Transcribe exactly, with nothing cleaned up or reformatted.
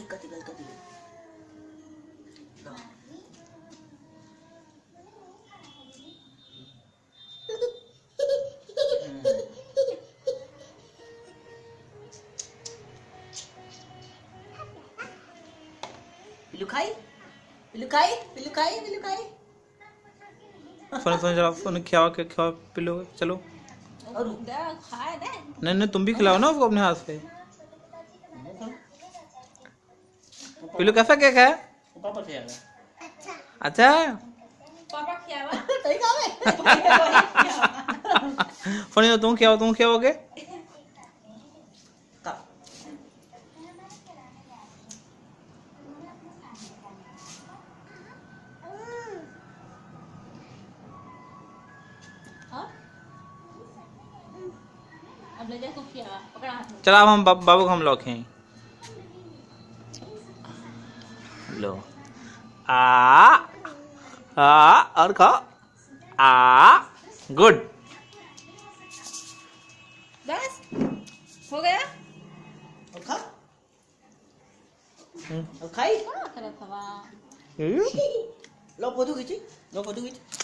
कति गल कति गल पिल्लू खाई पिल्लू खाई पिल्लू खाई पिल्लू खाई फोन फोन चलाओ, फोन खिलाओ के खिलाओ पिल्लू चलो। और खाए दे नहीं नहीं तुम भी खिलाओ ना उसको अपने हाथ से। पिल्लू कैसा केक है? पापा खिलाएगा। अच्छा पापा खिलाएगा सही खावे फोन तुम खिलाओ तुम खिलाओगे। अब ले जा तू खिलावा पकड़ा हाथ में। चलो अब हम बाबू को हम लौकें। लो आ आ और खाओ आ गुड बस हो गया। और खा और खाई क्या कर रहा था। लो फोटो खींची लो फोटो खींच।